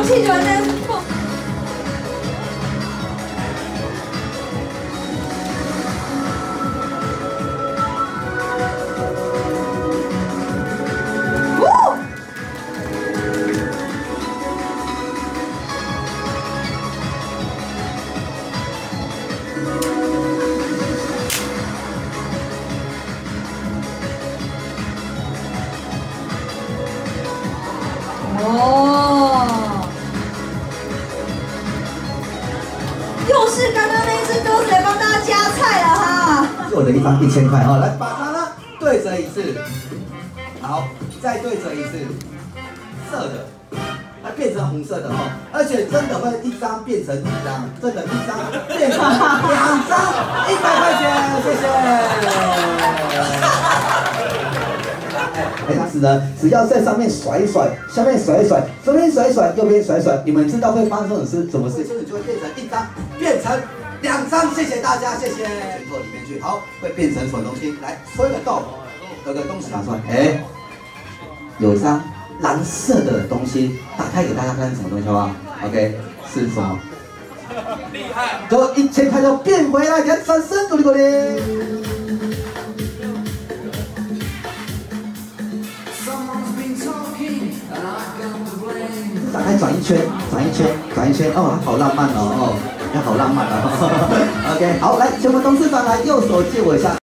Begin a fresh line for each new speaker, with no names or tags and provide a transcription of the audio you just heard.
空气就在碰。哦，又是刚刚那只鸽子来帮大家夹菜了哈。
做的一张1000块哈，来把它呢对折一次，好，再对折一次，色的，它变成红色的哈，而且真的会一张变成2张，真的一张变成2张，100块钱，谢谢。哎，当时呢，只要在上面甩一甩，下面甩一甩，左边甩一甩，右边甩一甩，你们知道会发生什么事？就是就会变成1张，变成2张，谢谢大家，谢谢。拳头里面去，好，会变成什么东西？来，戳一个洞，有个东西拿出来，哎，有张蓝色的东西，打开给大家看是什么东西好不好 ？OK， 是什么？厉害！都1000块就变回来，给他掌声鼓励鼓励。打开转一圈，转一圈，转一圈，哦，好浪漫哦，哦，好浪漫哦。OK， 好，来，全部董事长来，右手借我一下。